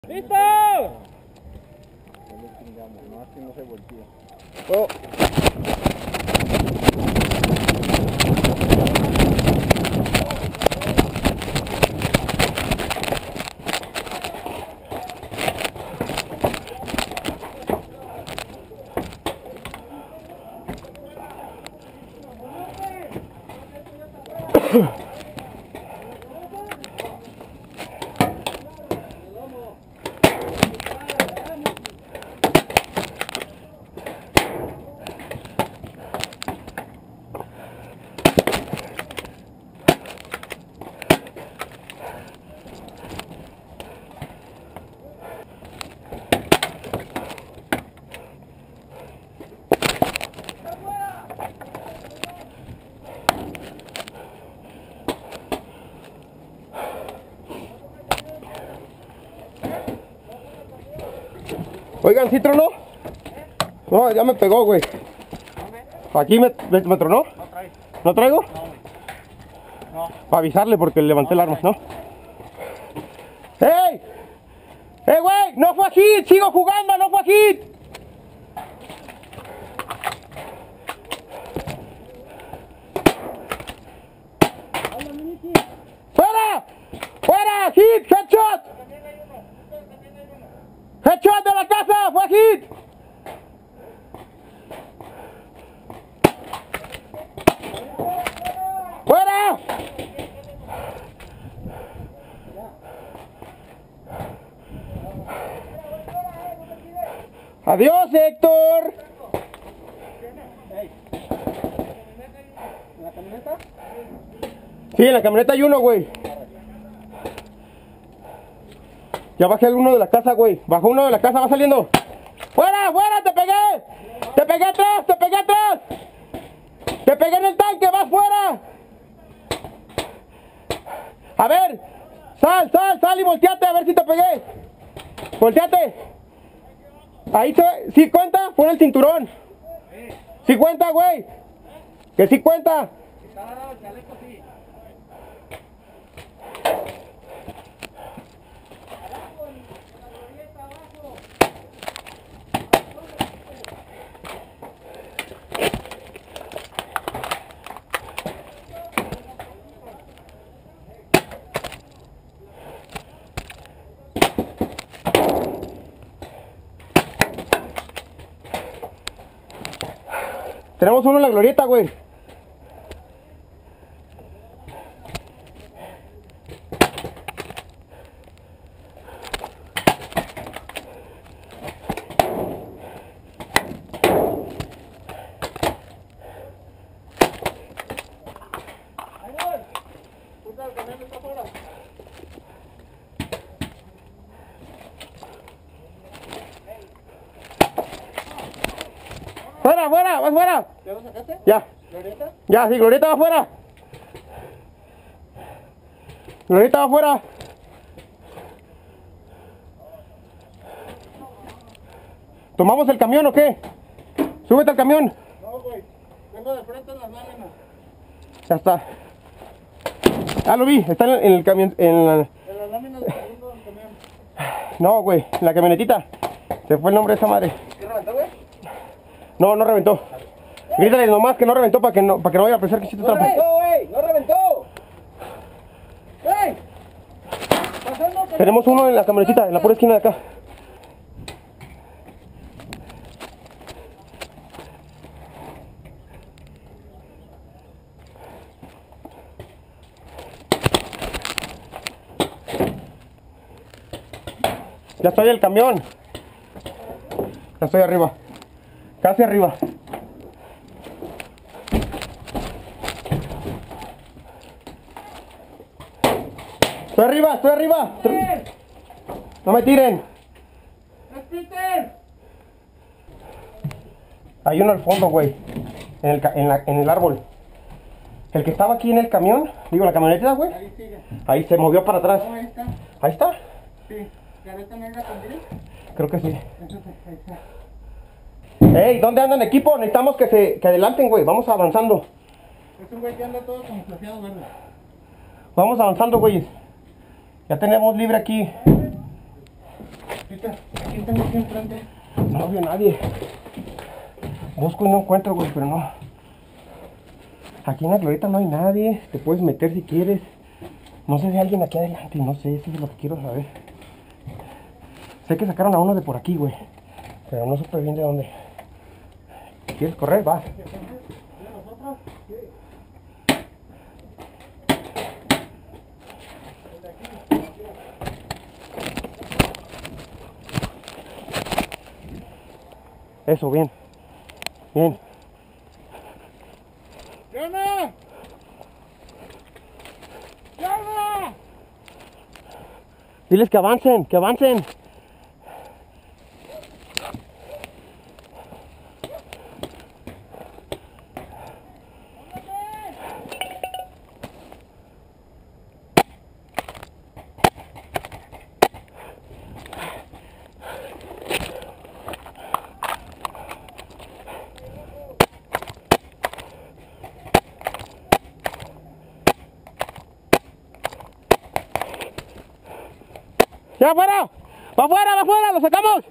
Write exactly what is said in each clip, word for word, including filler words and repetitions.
¡Listo! No, así no se voltea. Oh. Oigan, ¿sí tronó? No, ya me pegó, güey. ¿Aquí me, me, me tronó? No trae. ¿No traigo? No. Para avisarle porque levanté el arma, ¿no? ¡Ey! ¡Eh, güey! ¡No fue hit! ¡Sigo jugando! ¡No fue hit! ¡Fuera! ¡Fuera! ¡Hit! ¡Headshot! ¡Headshot de la casa! ¡Fue hit! ¡Fuera! ¡Adiós, Héctor! ¿En la camioneta? Sí, en la camioneta hay uno, güey. Ya bajé el uno de la casa, güey. Bajó uno de la casa, va saliendo. ¡Fuera, fuera! ¡Te pegué! ¡Te pegué atrás! ¡Te pegué atrás! ¡Te pegué en el tanque! ¡Vas fuera! A ver, sal, sal, sal y volteate a ver si te pegué. Volteate. Ahí se ve. ¿Sí cuenta? Pon el cinturón. ¿Sí cuenta, güey? Que sí cuenta. Tenemos uno en la glorieta, güey. ¡Fuera, fuera! ¡Vas fuera! ¿Ya lo sacaste? Ya. ¿Glorieta? Ya, sí, glorieta va afuera. Glorieta va afuera. ¿Tomamos el camión o qué? Súbete al camión. No, güey. Vengo de frente en las láminas. Ya está. Ah, lo vi. Está en el camión. En la... En las láminas del segundo del camión. No, güey. En la camionetita. Se fue el nombre de esa madre. ¿Qué reventó, güey? No, no reventó. Grítale nomás que no reventó para que no, para que no vaya a pensar que hiciste ¡No trampa. reventó, güey! ¡No reventó! ¡Ey! Pasando por- Tenemos uno en la camionetita, en la pura esquina de acá. Ya estoy en el camión. Ya estoy arriba. Casi arriba. Estoy arriba, estoy arriba. No me tiren. ¡Peter! Hay uno al fondo, güey. En el, ca- en, la- en el árbol. El que estaba aquí en el camión, digo, la camioneta, güey. Ahí sigue. Ahí se movió para atrás. No, ahí está. Ahí está. Sí. ¿Careta negra también? Creo que sí. Entonces, ahí está. Ey, ¿dónde andan equipo? Necesitamos que se que adelanten, güey. Vamos avanzando. Es un güey que anda todo como plateado verde. Vamos avanzando, güey. Ya tenemos libre aquí. Peter, ¿quién tengo aquí enfrente? No veo a nadie. Busco y no encuentro, güey, pero no. Aquí en la glorieta no hay nadie. Te puedes meter si quieres. No sé si hay alguien aquí adelante. No sé, eso es lo que quiero saber. Sé que sacaron a uno de por aquí, güey. Pero no supe bien de dónde. ¿Quieres correr? Va. Eso, bien. Bien. ¡Llama! ¡Llama! Diles que avancen, que avancen. ¡Ya afuera! ¡Va afuera, va afuera! ¡Lo sacamos!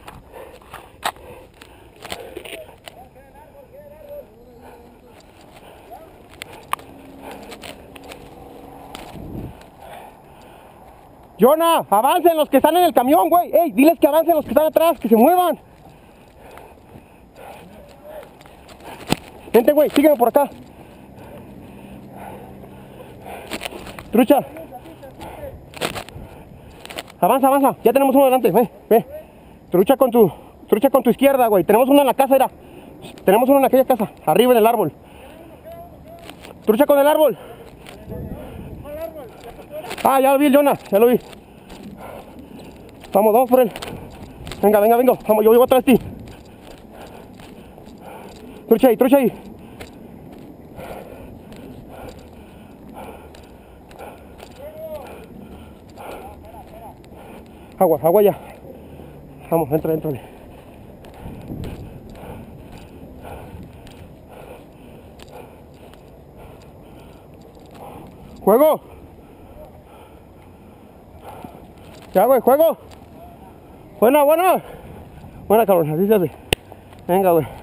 Jonah, avancen los que están en el camión, güey. Ey, diles que avancen los que están atrás, que se muevan. Vente, güey, sígueme por acá. Trucha. Avanza, avanza. Ya tenemos uno delante. Ve, ve. Trucha con tu, trucha con tu izquierda, güey. Tenemos uno en la casa, era. Tenemos uno en aquella casa, arriba en el árbol. Trucha con el árbol. Ah, ya lo vi, el Jonah. Ya lo vi. Vamos, vamos por él. Venga, venga, venga. Vamos, yo voy atrás de ti. Trucha ahí, trucha ahí. Agua, agua ya. Vamos, entra, entra. Juego. Ya, güey, juego. Buena, buena. Buena, cabrón, así se hace. Venga, güey.